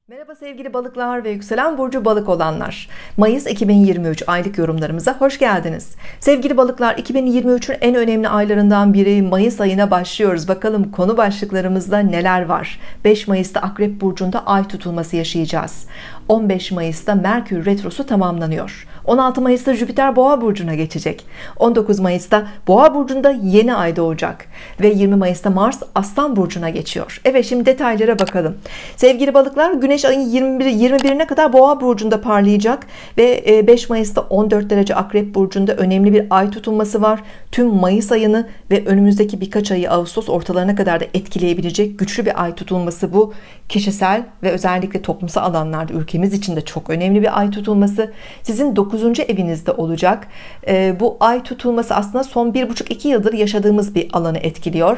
Merhaba sevgili balıklar ve yükselen burcu balık olanlar. Mayıs 2023 aylık yorumlarımıza hoş geldiniz. Sevgili balıklar, 2023'ün en önemli aylarından biri Mayıs ayına başlıyoruz. Bakalım konu başlıklarımızda neler var? 5 Mayıs'ta Akrep burcunda ay tutulması yaşayacağız. 15 Mayıs'ta Merkür retrosu tamamlanıyor. 16 Mayıs'ta Jüpiter Boğa burcuna geçecek. 19 Mayıs'ta Boğa burcunda yeni ay doğacak ve 20 Mayıs'ta Mars Aslan burcuna geçiyor. Evet, şimdi detaylara bakalım. Sevgili balıklar, Güneş ayın 21'ine kadar Boğa burcunda parlayacak ve 5 Mayıs'ta 14 derece Akrep burcunda önemli bir ay tutulması var. Tüm Mayıs ayını ve önümüzdeki birkaç ayı Ağustos ortalarına kadar da etkileyebilecek güçlü bir ay tutulması bu. Kişisel ve özellikle toplumsal alanlarda ülkemiz için de çok önemli bir ay tutulması. Sizin 9. evinizde olacak. Bu ay tutulması aslında son 1,5-2 yıldır yaşadığımız bir alanı etkiliyor.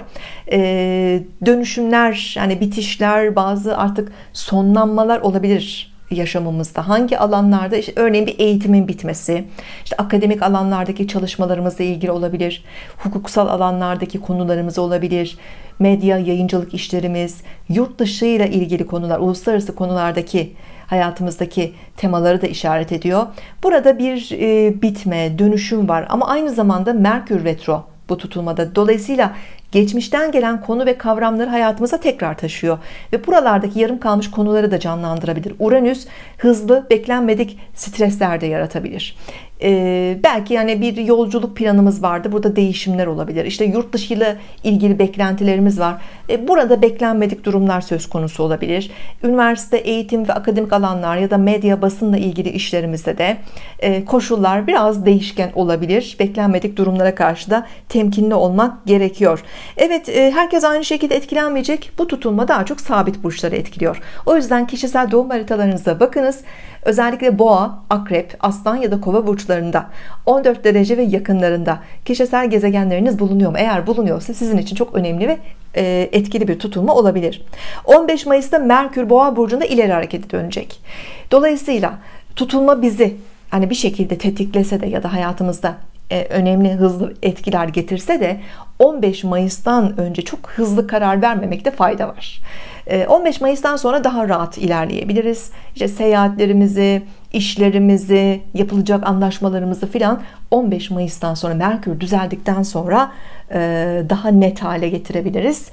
Dönüşümler, yani bitişler, bazı artık sonlanmalar olabilir yaşamımızda. Hangi alanlarda? İşte örneğin bir eğitimin bitmesi, işte akademik alanlardaki çalışmalarımızla ilgili olabilir, hukuksal alanlardaki konularımız olabilir, medya, yayıncılık işlerimiz, yurt dışı ile ilgili konular, uluslararası konulardaki hayatımızdaki temaları da işaret ediyor. Burada bir bitme, dönüşüm var ama aynı zamanda Merkür retro bu tutulmada. Dolayısıyla geçmişten gelen konu ve kavramları hayatımıza tekrar taşıyor ve buralardaki yarım kalmış konuları da canlandırabilir. Uranüs hızlı, beklenmedik stresler de yaratabilir. Belki yani bir yolculuk planımız vardı, burada değişimler olabilir. İşte yurt dışı ile ilgili beklentilerimiz var. Burada beklenmedik durumlar söz konusu olabilir. Üniversite, eğitim ve akademik alanlar ya da medya, basınla ilgili işlerimizde de koşullar biraz değişken olabilir. Beklenmedik durumlara karşı da temkinli olmak gerekiyor. Evet, herkes aynı şekilde etkilenmeyecek. Bu tutulma daha çok sabit burçları etkiliyor. O yüzden kişisel doğum haritalarınıza bakınız. Özellikle Boğa, Akrep, Aslan ya da Kova burçlarında 14 derece ve yakınlarında kişisel gezegenleriniz bulunuyor mu? Eğer bulunuyorsa sizin için çok önemli ve etkili bir tutulma olabilir. 15 Mayıs'ta Merkür Boğa burcunda ileri harekete dönecek. Dolayısıyla tutulma bizi hani bir şekilde tetiklese de ya da hayatımızda önemli hızlı etkiler getirse de 15 Mayıs'tan önce çok hızlı karar vermemekte fayda var. 15 Mayıs'tan sonra daha rahat ilerleyebiliriz. İşte seyahatlerimizi, işlerimizi, yapılacak anlaşmalarımızı filan 15 Mayıs'tan sonra Merkür düzeldikten sonra daha net hale getirebiliriz.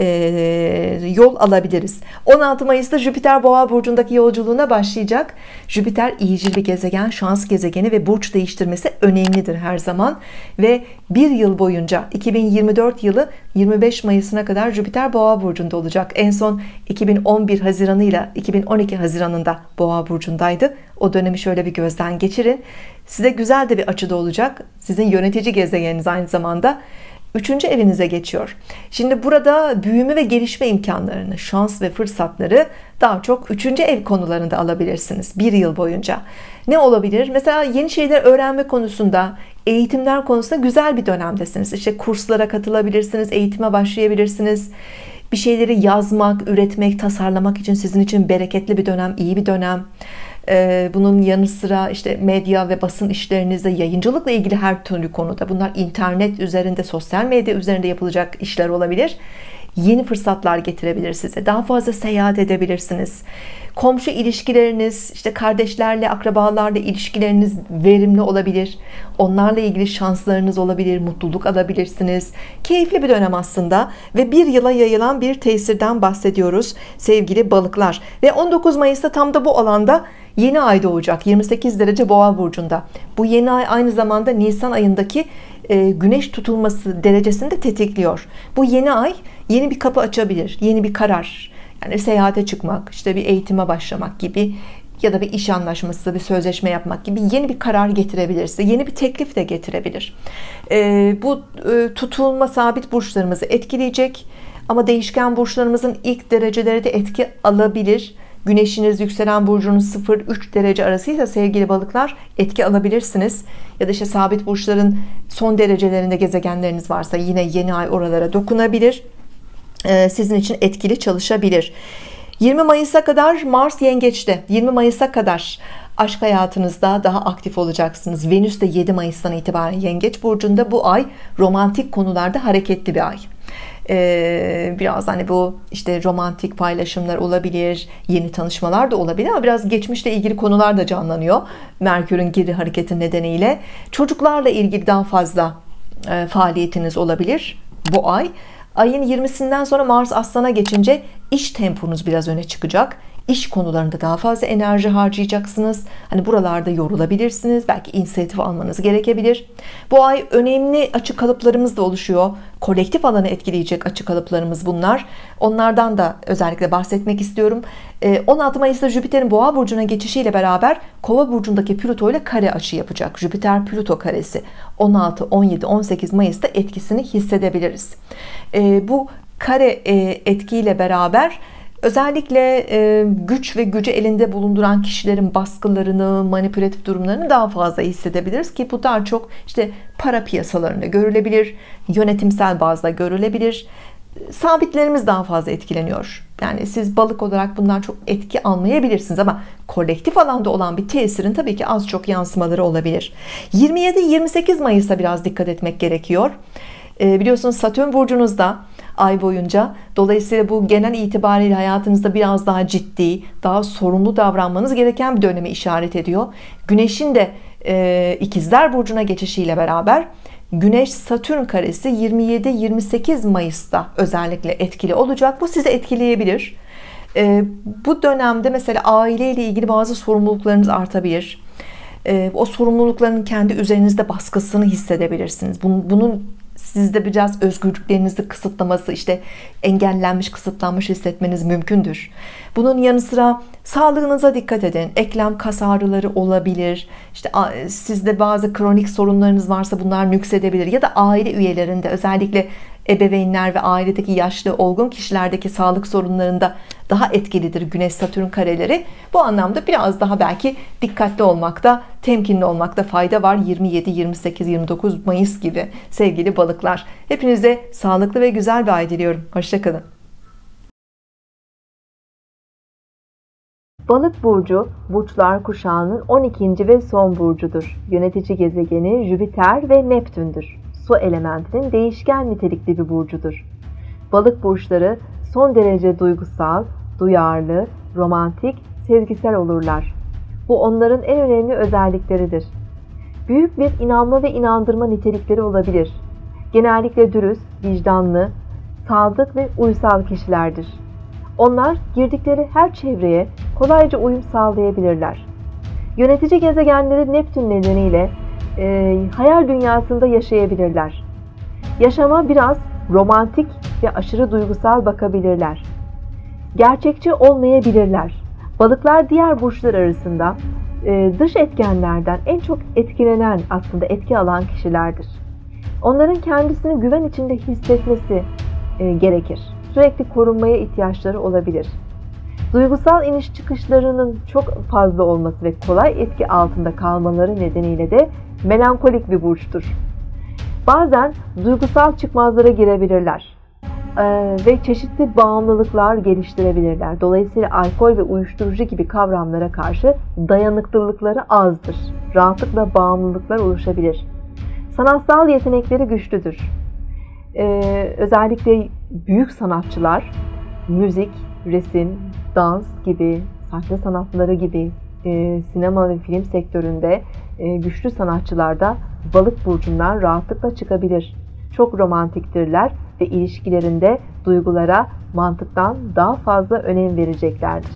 Yol alabiliriz. 16 Mayıs'ta Jüpiter Boğa burcundaki yolculuğuna başlayacak. Jüpiter iyicil bir gezegen, şans gezegeni ve burç değiştirmesi önemlidir her zaman. Ve bir yıl boyunca 2024 yılı 25 Mayıs'ına kadar Jüpiter Boğa burcunda olacak. En son 2011 Haziranı ile 2012 Haziran'ında Boğa burcundaydı. O dönemi şöyle bir gözden geçirin. Size güzel de bir açıda olacak. Sizin yönetici gezegeniniz aynı zamanda 3. evinize geçiyor. Şimdi burada büyüme ve gelişme imkanlarını, şans ve fırsatları daha çok 3. ev konularında alabilirsiniz bir yıl boyunca. Ne olabilir? Mesela yeni şeyler öğrenme konusunda, eğitimler konusunda güzel bir dönemdesiniz. İşte kurslara katılabilirsiniz, eğitime başlayabilirsiniz. Bir şeyleri yazmak, üretmek, tasarlamak için sizin için bereketli bir dönem, iyi bir dönem. Bunun yanı sıra işte medya ve basın işlerinizde, yayıncılıkla ilgili her türlü konuda, bunlar internet üzerinde, sosyal medya üzerinde yapılacak işler olabilir. Yeni fırsatlar getirebilir size. Daha fazla seyahat edebilirsiniz. Komşu ilişkileriniz, işte kardeşlerle, akrabalarla ilişkileriniz verimli olabilir. Onlarla ilgili şanslarınız olabilir, mutluluk alabilirsiniz. Keyifli bir dönem aslında ve bir yıla yayılan bir tesirden bahsediyoruz sevgili balıklar. Ve 19 Mayıs'ta tam da bu alanda yeni ay doğacak. 28 derece Boğa burcunda. Bu yeni ay aynı zamanda Nisan ayındaki Güneş tutulması derecesini de tetikliyor. Bu yeni ay yeni bir kapı açabilir, yeni bir karar. Yani seyahate çıkmak, işte bir eğitime başlamak gibi ya da bir iş anlaşması, bir sözleşme yapmak gibi yeni bir karar getirebilir size. Yeni bir teklif de getirebilir. Bu tutulma sabit burçlarımızı etkileyecek ama değişken burçlarımızın ilk dereceleri de etki alabilir. Güneşiniz yükselen burcunuz 0-3 derece arasıysa sevgili balıklar etki alabilirsiniz. Ya da işte sabit burçların son derecelerinde gezegenleriniz varsa yine yeni ay oralara dokunabilir. Sizin için etkili çalışabilir. 20 Mayıs'a kadar Mars yengeçte. 20 Mayıs'a kadar aşk hayatınızda daha aktif olacaksınız. Venüs de 7 Mayıs'tan itibaren yengeç burcunda. Bu ay romantik konularda hareketli bir ay. Biraz hani bu işte romantik paylaşımlar olabilir, yeni tanışmalar da olabilir ama biraz geçmişle ilgili konular da canlanıyor. Merkür'ün geri hareketi nedeniyle çocuklarla ilgili daha fazla faaliyetiniz olabilir bu ay. Ayın 20'sinden sonra Mars Aslan'a geçince iş temponuz biraz öne çıkacak. İş konularında daha fazla enerji harcayacaksınız. Hani buralarda yorulabilirsiniz. Belki inisiyatif almanız gerekebilir. Bu ay önemli açı kalıplarımız da oluşuyor. Kolektif alanı etkileyecek açı kalıplarımız bunlar. Onlardan da özellikle bahsetmek istiyorum. 16 Mayıs'ta Jüpiter'in Boğa burcuna geçişiyle beraber Kova burcundaki Plüto ile kare açı yapacak. Jüpiter Plüto karesi 16, 17, 18 Mayıs'ta etkisini hissedebiliriz. Bu kare etkiyle beraber özellikle güç ve gücü elinde bulunduran kişilerin baskılarını, manipülatif durumlarını daha fazla hissedebiliriz ki bu daha çok işte para piyasalarında görülebilir, yönetimsel bazda görülebilir. Sabitlerimiz daha fazla etkileniyor. Yani siz balık olarak bundan çok etki almayabilirsiniz ama kolektif alanda olan bir tesirin tabii ki az çok yansımaları olabilir. 27-28 Mayıs'ta biraz dikkat etmek gerekiyor. Biliyorsunuz Satürn burcunuzda ay boyunca, dolayısıyla bu genel itibariyle hayatınızda biraz daha ciddi, daha sorumlu davranmanız gereken bir dönemi işaret ediyor. Güneşin de İkizler burcuna geçişiyle beraber Güneş Satürn karesi 27-28 Mayıs'ta özellikle etkili olacak. Bu sizi etkileyebilir. Bu dönemde mesela aileyle ilgili bazı sorumluluklarınız artabilir. O sorumlulukların kendi üzerinizde baskısını hissedebilirsiniz. Bunun sizde biraz özgürlüklerinizi kısıtlaması, işte engellenmiş, kısıtlanmış hissetmeniz mümkündür. Bunun yanı sıra sağlığınıza dikkat edin. Eklem kas ağrıları olabilir. İşte sizde bazı kronik sorunlarınız varsa bunlar nüksedebilir. Ya da aile üyelerinde, özellikle ebeveynler ve ailedeki yaşlı olgun kişilerdeki sağlık sorunlarında daha etkilidir Güneş Satürn kareleri. Bu anlamda biraz daha belki dikkatli olmakta, temkinli olmakta fayda var. 27, 28, 29 Mayıs gibi sevgili balıklar. Hepinize sağlıklı ve güzel bir ay diliyorum. Hoşça kalın. Balık burcu, burçlar kuşağının 12. ve son burcudur. Yönetici gezegeni Jüpiter ve Neptün'dür. Su elementinin değişken nitelikli bir burcudur. Balık burçları son derece duygusal, duyarlı, romantik, sezgisel olurlar. Bu onların en önemli özellikleridir. Büyük bir inanma ve inandırma nitelikleri olabilir. Genellikle dürüst, vicdanlı, sadık ve uysal kişilerdir. Onlar girdikleri her çevreye kolayca uyum sağlayabilirler. Yönetici gezegenleri Neptün nedeniyle hayal dünyasında yaşayabilirler. Yaşama biraz romantik ve aşırı duygusal bakabilirler. Gerçekçi olmayabilirler. Balıklar diğer burçlar arasında dış etkenlerden en çok etkilenen, aslında etki alan kişilerdir. Onların kendisini güven içinde hissetmesi gerekir. Sürekli korunmaya ihtiyaçları olabilir. Duygusal iniş çıkışlarının çok fazla olması ve kolay etki altında kalmaları nedeniyle de melankolik bir burçtur. Bazen duygusal çıkmazlara girebilirler ve çeşitli bağımlılıklar geliştirebilirler. Dolayısıyla alkol ve uyuşturucu gibi kavramlara karşı dayanıklılıkları azdır. Rahatlıkla bağımlılıklar oluşabilir. Sanatsal yetenekleri güçlüdür. Özellikle büyük sanatçılar, müzik, resim, dans gibi, sahne sanatları gibi, sinema ve film sektöründe güçlü sanatçılarda balık burcundan rahatlıkla çıkabilir. Çok romantiktirler ve ilişkilerinde duygulara mantıktan daha fazla önem vereceklerdir.